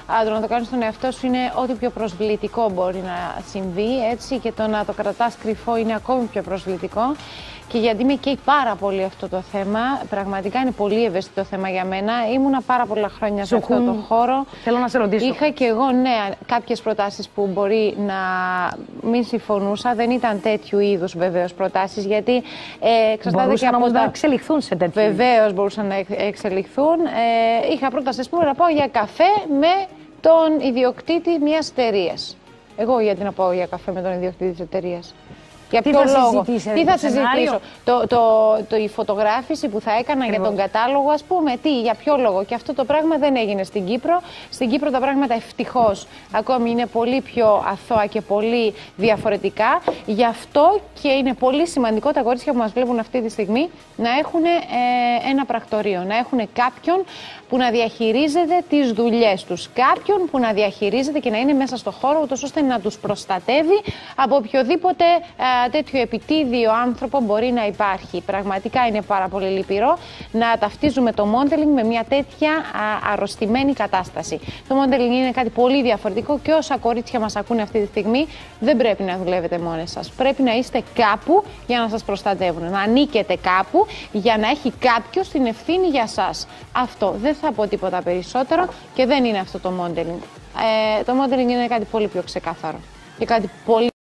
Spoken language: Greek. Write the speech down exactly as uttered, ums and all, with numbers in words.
άντρο, να το κάνεις στον εαυτό σου είναι ό,τι πιο προσβλητικό μπορεί να συμβεί, έτσι, και το να το κρατάς κρυφό είναι ακόμη πιο προσβλητικό. Και γιατί με καίει πάρα πολύ αυτό το θέμα, πραγματικά είναι πολύ ευαίσθητο θέμα για μένα. Ήμουνα πάρα πολλά χρόνια σε αυτό το χώρο. Θέλω να σε ρωτήσω. Είχα και εγώ, ναι, κάποιες προτάσεις που μπορεί να μην συμφωνούσα. Δεν ήταν τέτοιου είδους βεβαίως προτάσεις, γιατί ε, εξαρτάται και από όμως τα... να εξελιχθούν σε τέτοιου. Βεβαίως μπορούσαν να εξελιχθούν. Ε, είχα πρόταση, ας πούμε, να πάω για καφέ με τον ιδιοκτήτη μιας εταιρείας. Εγώ γιατί να πάω για καφέ με τον ιδιοκτήτη της εταιρείας? Για τι ποιο θα λόγο? συζητήσει, Τι θα συζητήσω? Το, το, το, η φωτογράφηση που θα έκανα Ακριβώς. για τον κατάλογο, ας πούμε, τι, για ποιο λόγο? Και αυτό το πράγμα δεν έγινε στην Κύπρο. Στην Κύπρο τα πράγματα ευτυχώς ακόμη είναι πολύ πιο αθώα και πολύ διαφορετικά. Γι' αυτό και είναι πολύ σημαντικό τα κορίτσια που μας βλέπουν αυτή τη στιγμή να έχουν ε, ένα πρακτορείο, να έχουν κάποιον που να διαχειρίζεται τις δουλειές τους. Κάποιον που να διαχειρίζεται και να είναι μέσα στο χώρο, ούτως ώστε να τους προστατεύει από οποιοδήποτε ε, τέτοιο επιτίδιο άνθρωπο μπορεί να υπάρχει. Πραγματικά είναι πάρα πολύ λυπηρό να ταυτίζουμε το modeling με μια τέτοια α, αρρωστημένη κατάσταση. Το modeling είναι κάτι πολύ διαφορετικό και όσα κορίτσια μας ακούνε αυτή τη στιγμή, δεν πρέπει να δουλεύετε μόνες σας. Πρέπει να είστε κάπου για να σας προστατεύουν. Να ανήκετε κάπου για να έχει κάποιος την ευθύνη για σας. Αυτό. Δεν θα πω τίποτα περισσότερο και δεν είναι αυτό το modeling. Ε, το modeling είναι κάτι πολύ πιο ξεκάθαρο και κάτι πολύ